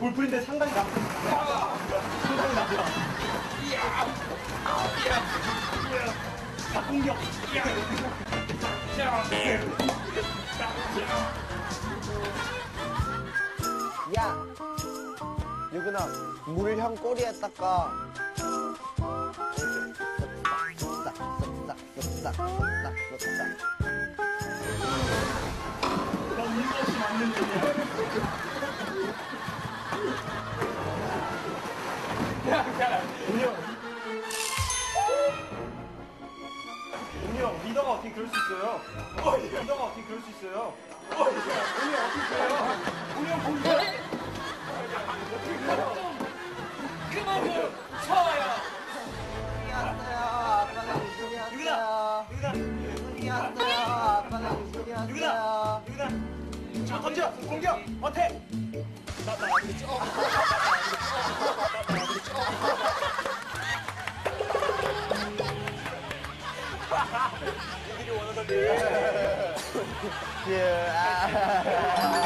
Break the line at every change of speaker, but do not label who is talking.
볼풀인데 상당히 나쁘다. 상당히 나쁘다. 자, 공격.
야, 유근아, 물을 형 꼬리에 닦아. 쓱싹.
넌 이것이 맞는 일이야. 은희 형, 리더가 어떻게 그럴 수 있어요? 리더가 어떻게 그럴 수 있어요? 은희 형 어떻게 그래요? 은희 형 공격!
그만 좀 쳐요.
아빠가 의식이 왔어요. 의식이 왔어요. 아빠가 의식이 왔어요.
유근아! 저 던져! 공격! 어택!
예, 아.